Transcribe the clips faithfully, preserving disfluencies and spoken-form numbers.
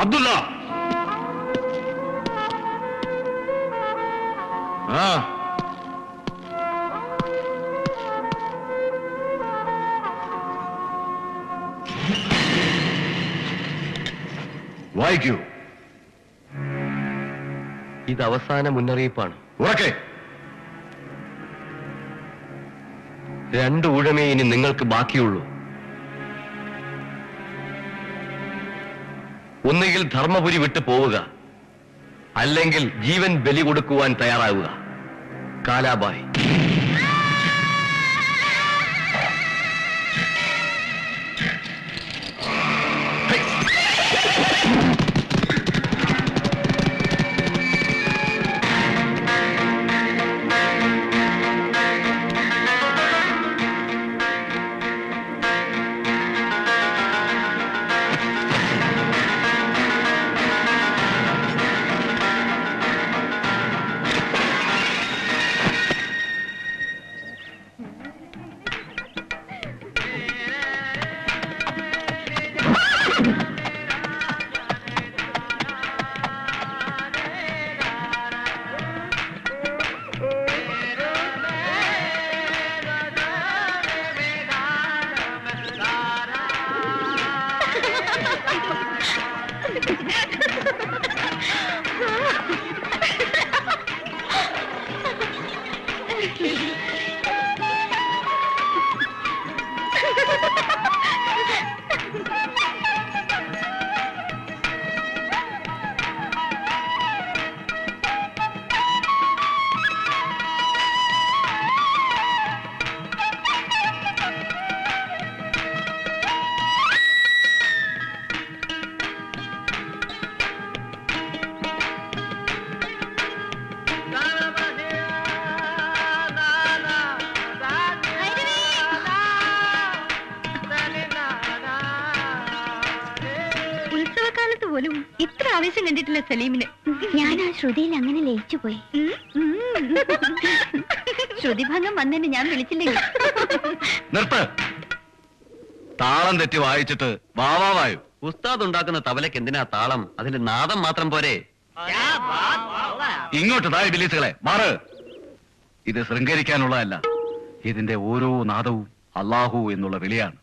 അബ്ദുള്ള ആ വായിക്കൂ. ഇത് അവസാന മുന്നറിയിപ്പാണ്. ഉറക്കെ. രണ്ട് ഊഴമേ ഇനി നിങ്ങൾക്ക് ബാക്കിയുള്ളൂ. ഒന്നുകിൽ ധർമ്മപുരി വിട്ടു പോവുക, അല്ലെങ്കിൽ ജീവൻ ബലി കൊടുക്കുവാൻ തയ്യാറാവുക. കാലാബായ്. ഇത്ര ആവേശം കണ്ടിട്ടില്ല സലീമിന്. ഞാൻ ആ ശ്രുതിയിൽ അങ്ങനെ ലയിച്ചു പോയി. ശ്രുതിഭംഗം വന്നതിന് ഞാൻ വിളിച്ചില്ലെങ്കിൽ. നിർത്ത്. താളം തെറ്റി വായിച്ചിട്ട് വാവാവായു. ഉസ്താദ് ഉണ്ടാക്കുന്ന തബലയ്ക്ക് എന്തിനാ താളം? അതിന്റെ നാദം മാത്രം പോരെ? ഇങ്ങോട്ട് താഴെ ബിലീസുകളെ മാറ്. ഇത് ശൃംഗരിക്കാനുള്ളതല്ല. ഇതിന്റെ ഓരോ നാദവും അല്ലാഹു എന്നുള്ള വിളിയാണ്.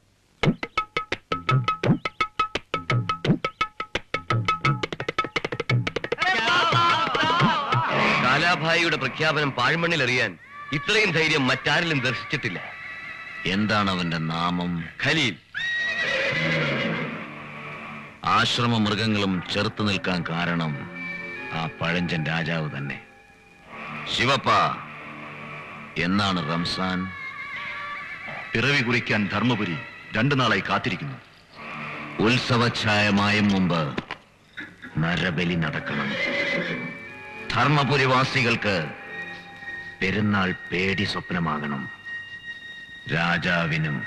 കാലാഭായിയുടെ പ്രഖ്യാപനം പാഴ്മണ്ണിലെറിയാൻ ഇത്രയും ധൈര്യം മറ്റാരിലും ദർശിച്ചിട്ടില്ല. എന്താണ് അവന്റെ നാമം? ഖലീൽ. ആശ്രമ മൃഗങ്ങളും ചെറുത്തു നിൽക്കാൻ കാരണം ആ പഴഞ്ചൻ രാജാവ് തന്നെ. ശിവപ്പ, എന്നാണ് റംസാൻ? പിറവി കുറിക്കാൻ ധർമ്മപുരി രണ്ടു നാളായി കാത്തിരിക്കുന്നു. ഉത്സവഛായമായും മുമ്പ് നരബലി നടക്കണം. ധർമ്മപുരിവാസികൾക്ക് പെരുന്നാൾ പേടി സ്വപ്നമാകണം. രാജാവിനും.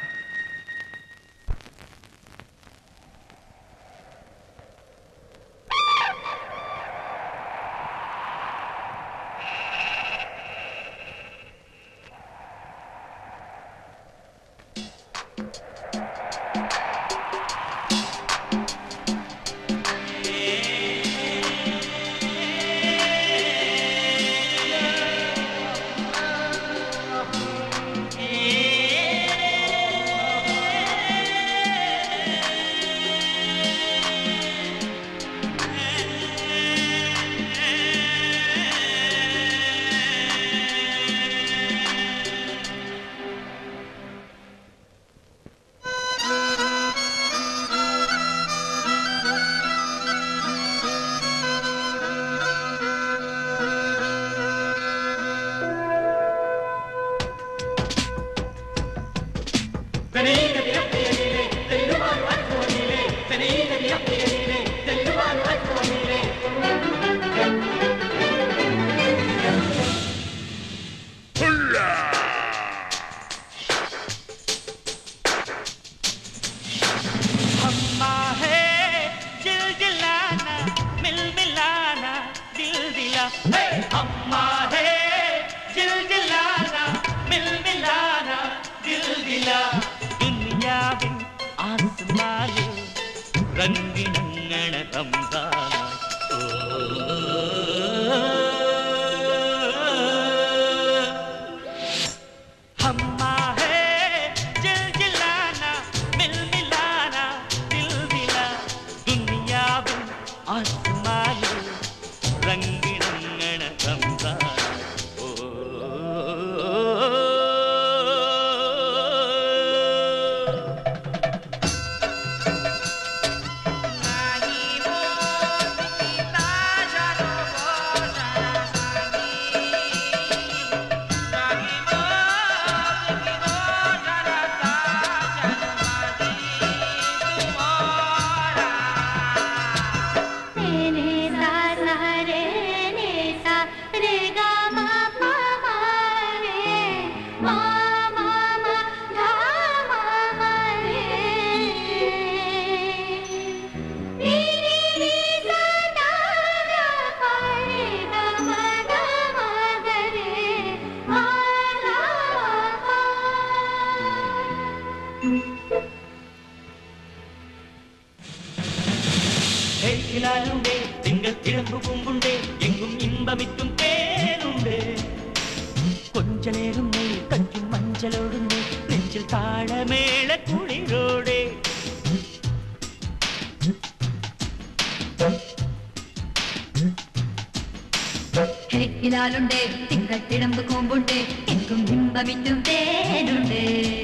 दुनिया में आसमान रंग रंगण रमजान തിളമ്പു കുമ്പുണ്ടേ എങ്ങും ഇമ്പമിറ്റും തേനുണ്ട് കൊഞ്ചലേറും നെയ് കഞ്ചും മഞ്ചലോടുന്നേ നെഞ്ചിൽ താളമേള കുളിരോടെ കിഴക്കിലാലുണ്ടേ തിങ്കൾ തിളമ്പ് കൂമ്പുണ്ടേ എങ്ങും ഇമ്പമിറ്റും തേനുണ്ട്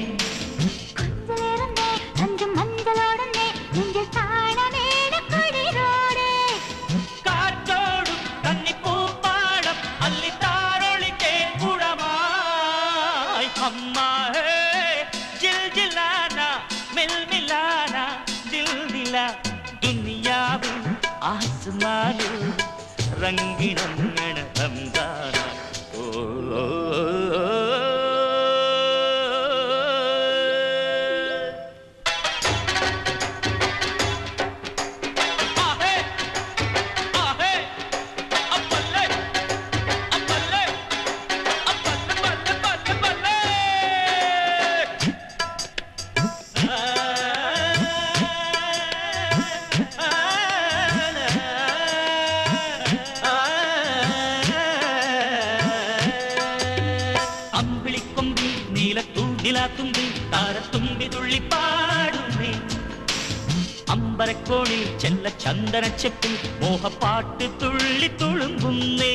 रंगिणंगण रमजान ओ, ओ, ओ, आहे आहे अबले अबले अबले बल्ले बल्ले बल्ले തുമ്പി താരത്തുമ്പി തുള്ളിപ്പാടുന്നേ അമ്പരക്കോണിൽ ചെല്ല ചന്ദനച്ചെപ്പിൽ മോഹപ്പാട്ട് തുള്ളി തുളുമ്പുന്നേ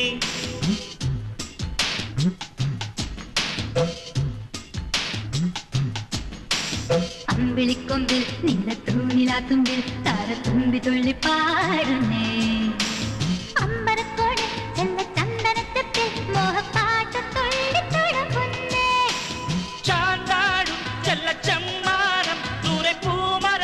അമ്പിളിക്കൊമ്പിൽ നീലത്തൂണിലാത്തുമ്പിൽ താരത്തുമ്പി തുള്ളിപ്പാടുന്നേ അമ്പരക്കോണിൽ ചെല്ല ചന്ദനച്ചെപ്പിൽ മോഹപ്പാട്ട് തുള്ളി തുളുമ്പുന്നേ ചെമ്മാനം ദൂരെ പൂമര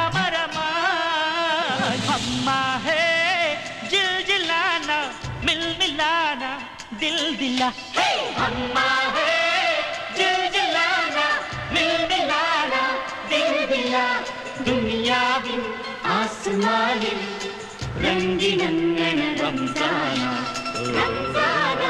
ചാമരമായി അമ്മ ഹേ ജിൽ ജിലാന മിൽ മിലാന ദിൽ ദില ഹേ അമ്മ ഹേ ജിൽ ജിലാന മിൽ മിലാന ദിൽ ദില ദുനിയാവിൻ ആസ്മാനിൽ രംഗിനങ്ങന റംസാന റംസാന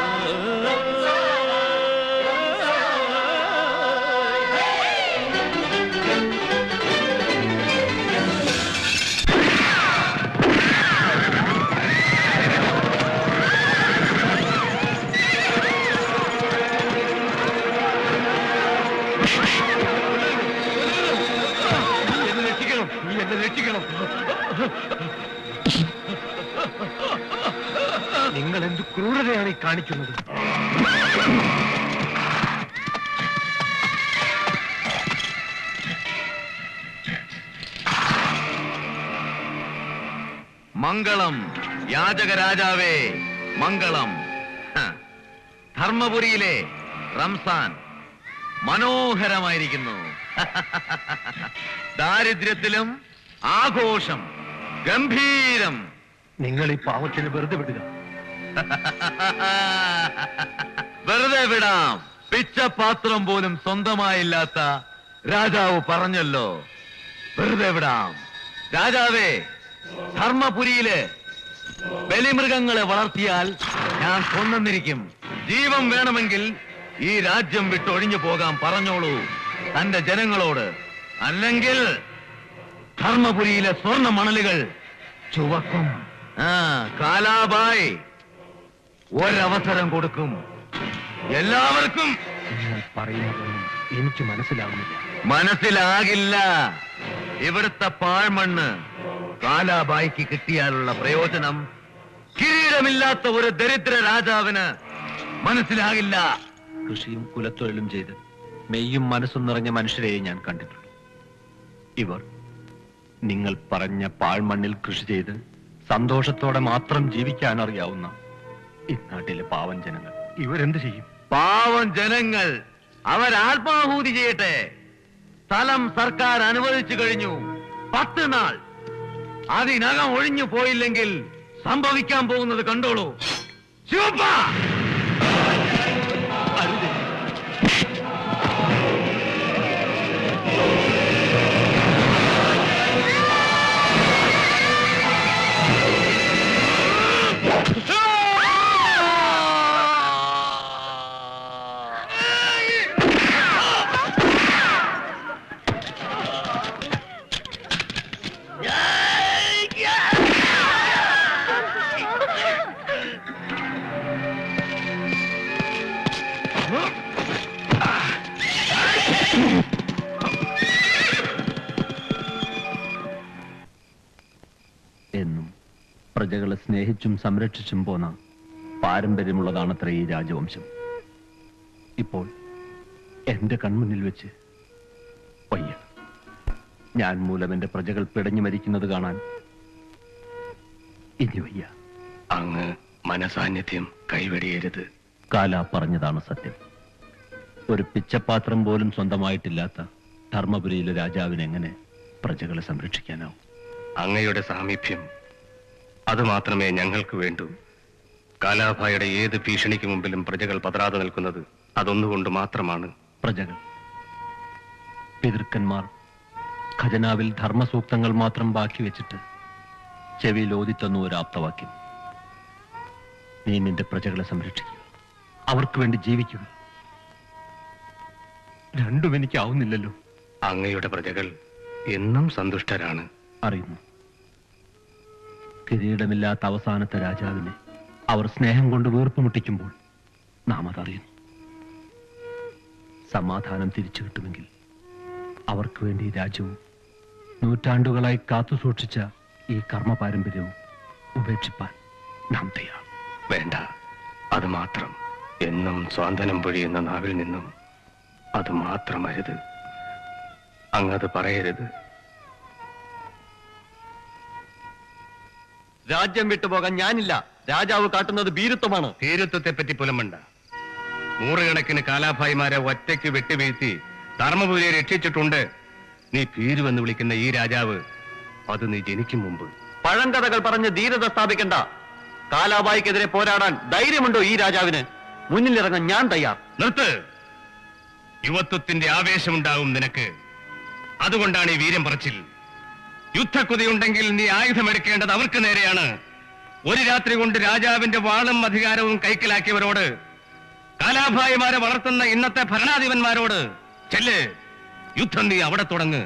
നിങ്ങൾ എന്ത് ക്രൂരതയാണ് ഈ കാണിക്കുന്നത്? മംഗളം യാചക രാജാവേ, മംഗളം. ധർമ്മപുരിയിലെ റംസാൻ മനോഹരമായിരിക്കുന്നു. ദാരിദ്ര്യത്തിലും ആഘോഷം, ഗംഭീരം. നിങ്ങൾ ഈ പാവത്തിന് വെറുതെ വിടുക. വെറുതെ വിടാം. പിച്ചപാത്രം പോലും സ്വന്തമായില്ലാത്ത രാജാവ് പറഞ്ഞല്ലോ, വെറുതെ വിടാം. രാജാവേ, ധർമ്മപുരിയില് ബലിമൃഗങ്ങളെ വളർത്തിയാൽ ഞാൻ കൊന്നിരിക്കും. ജീവൻ വേണമെങ്കിൽ ഈ രാജ്യം വിട്ടൊഴിഞ്ഞു പോകാൻ പറഞ്ഞോളൂ തന്റെ ജനങ്ങളോട്. അല്ലെങ്കിൽ ധർമ്മപുരിയിലെ സ്വർണ്ണ മണലുകൾ ചുവക്കും. ആ കാലാബായ് ഒരവസരം കൊടുക്കും എല്ലാവർക്കും. നിങ്ങൾ പറയുന്നതൊന്നും എനിക്ക് മനസ്സിലാവുന്നില്ല. മനസ്സിലാകില്ല. ഇവിടുത്തെ പാഴ്മണ്ണ് കാലാബായിക്ക് കിട്ടിയാലുള്ള പ്രയോജനം കിരീടമില്ലാത്ത ഒരു ദരിദ്ര രാജാവിന് മനസ്സിലാകില്ല. കൃഷിയും കുലത്തൊഴിലും ചെയ്ത് മെയ്യും മനസ്സും നിറഞ്ഞ മനുഷ്യരെ ഞാൻ കണ്ടിട്ടുള്ളൂ. ഇവർ നിങ്ങൾ പറഞ്ഞ പാഴ്മണ്ണിൽ കൃഷി ചെയ്ത് സന്തോഷത്തോടെ മാത്രം ജീവിക്കാൻ അറിയാവുന്ന ഈ നാട്ടിലെ പാവം ജനങ്ങൾ ഇവരെന്ത് ചെയ്യും? പാവം ജനങ്ങൾ അവരാത്മാഹൂതി ചെയ്യട്ടെ. സ്ഥലം സർക്കാർ അനുവദിച്ചു കഴിഞ്ഞു. പത്ത് നാൾ അതിനകം ഒഴിഞ്ഞു പോയില്ലെങ്കിൽ സംഭവിക്കാൻ പോകുന്നത് കണ്ടോളൂ. ശിവപ്പ, എന്നും പ്രജകളെ സ്നേഹിച്ചും സംരക്ഷിച്ചും പോന്ന പാരമ്പര്യമുള്ളതാണത്രേ ഈ രാജവംശം. ഇപ്പോൾ എന്റെ കൺമുന്നിൽ വെച്ച് വയ്യ. ഞാൻ മൂലം എന്റെ പ്രജകൾ പിടഞ്ഞു മരിക്കുന്നത് കാണാൻ ഇനി വയ്യ. അങ്ങ് മനസാന്നിധ്യം കൈവെടിയരുത്. കാല പറഞ്ഞതാണ് സത്യം. ഒരു പിച്ചപാത്രം പോലും സ്വന്തമായിട്ടില്ലാത്ത ധർമ്മപുരിയിലെ രാജാവിന് എങ്ങനെ പ്രജകളെ സംരക്ഷിക്കാനാവും? അങ്ങയുടെ സാമീപ്യം അത് മാത്രമേ ഞങ്ങൾക്ക് വേണ്ടൂ. കാലാഭായുടെ ഏത് ഭീഷണിക്ക് മുമ്പിലും പ്രജകൾ പതറാതെ നിൽക്കുന്നത് അതൊന്നുകൊണ്ട് മാത്രമാണ്. പ്രജകൾ, പിതൃക്കന്മാർ ഖജനാവിൽ ധർമ്മസൂക്തങ്ങൾ മാത്രം ബാക്കി വെച്ചിട്ട് ചെവിയിൽ ഓതിത്തന്നു ഒരു ആപ്തവാക്യം. നീ നിന്റെ പ്രജകളെ സംരക്ഷിക്കുക, അവർക്ക് വേണ്ടി ജീവിക്കുക. രണ്ടും എനിക്കാവുന്നില്ലല്ലോ. അങ്ങയുടെ പ്രജകൾ എന്നും സന്തുഷ്ടരാണ്. അറിയുന്നു. കിരീടമില്ലാത്ത അവസാനത്തെ രാജാവിനെ അവർ സ്നേഹം കൊണ്ട് വീർപ്പുമുട്ടിക്കുമ്പോൾ നാം അതറിയുന്നു. സമാധാനം തിരിച്ചു കിട്ടുമെങ്കിൽ അവർക്ക് വേണ്ടി ഈ രാജ്യവും നൂറ്റാണ്ടുകളായി കാത്തു സൂക്ഷിച്ച ഈ കർമ്മ പാരമ്പര്യവും ഉപേക്ഷിപ്പാൻ നാം തയ്യാർ. വേണ്ട, അത് മാത്രം. എന്നും സ്വാന്തനം പൊഴിയുന്ന നാവിൽ നിന്നും അത് മാത്രം അരുത്. അങ്ങത് പറയരുത്. രാജ്യം വിട്ടുപോകാൻ ഞാനില്ല. രാജാവ് കാട്ടുന്നത് ഭീരുത്വമാണ്. ഭീരുത്വത്തെ പറ്റി പുലമ്പണ്ട. നൂറുകണക്കിന് കാലാഭായിമാരെ ഒറ്റയ്ക്ക് വെട്ടിവീഴ്ത്തി ധർമ്മപുരിയെ രക്ഷിച്ചിട്ടുണ്ട്. നീ ഭീരുവെന്ന് വിളിക്കുന്ന ഈ രാജാവ് അത് നീ ജനിക്കും മുമ്പ്. പഴങ്കഥകൾ പറഞ്ഞ് ധീരത സ്ഥാപിക്കണ്ട. കാലാബായിക്കെതിരെ പോരാടാൻ ധൈര്യമുണ്ടോ ഈ രാജാവിന്? മുന്നിലിറങ്ങാൻ ഞാൻ തയ്യാർ. നിർത്ത്. യുവത്വത്തിന്റെ ആവേശമുണ്ടാവും നിനക്ക്. അതുകൊണ്ടാണ് ഈ വീര്യം പറച്ചിൽ. യുദ്ധക്കുതിയുണ്ടെങ്കിൽ നീ ആയുധമെടുക്കേണ്ടത് അവർക്ക് നേരെയാണ്. ഒരു രാത്രി കൊണ്ട് രാജാവിന്റെ വാളും അധികാരവും കൈക്കലാക്കിയവരോട്, കാലാഭായിമാരെ വളർത്തുന്ന ഇന്നത്തെ ഭരണാധിപന്മാരോട് ചെല്ല്, യുദ്ധം നീ അവിടെ തുടങ്ങ്.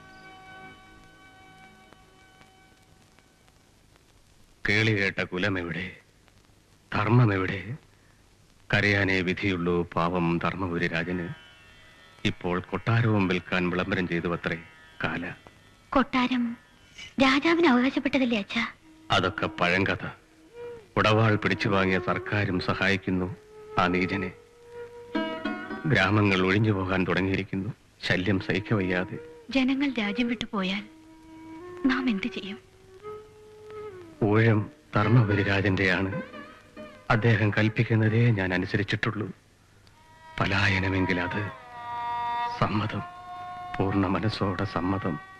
കേളി കേട്ട കുലമെവിടെ, ധർമ്മമെവിടെ? കരയാനേ വിധിയുള്ളൂ പാവം ധർമ്മപുരി രാജന്. ഇപ്പോൾ കൊട്ടാരവും വിൽക്കാൻ വിളംബരം ചെയ്തു അത്രേ കാല. കൊട്ടാരം രാജാവിന് അവകാശപ്പെട്ടതല്ലേ അച്ഛാ? അതൊക്കെ പഴങ്കഥ. ഉടവാൾ പിടിച്ചു വാങ്ങിയ സർക്കാരും സഹായിക്കുന്നു ആ നീചനെ. ഗ്രാമങ്ങൾ ഒഴിഞ്ഞു പോകാൻ തുടങ്ങിയിരിക്കുന്നു, ശല്യം സഹിക്കവയ്യാതെ. ജനങ്ങൾ രാജ്യം വിട്ടു പോയാൽ നാം എന്തു ചെയ്യും? ഊഴം ധർമ്മപുരി രാജന്റെയാണ്. അദ്ദേഹം കൽപ്പിക്കുന്നതേ ഞാൻ അനുസരിച്ചിട്ടുള്ളൂ. പലായനമെങ്കിൽ അത് സമ്മതം, പൂർണ്ണ മനസ്സോടെ സമ്മതം.